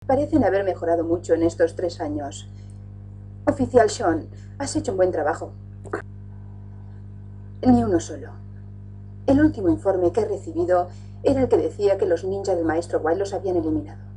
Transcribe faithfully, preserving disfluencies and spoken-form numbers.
Parecen haber mejorado mucho en estos tres años. Oficial Sean, has hecho un buen trabajo. Ni uno solo. El último informe que he recibido era el que decía que los ninjas del maestro White los habían eliminado.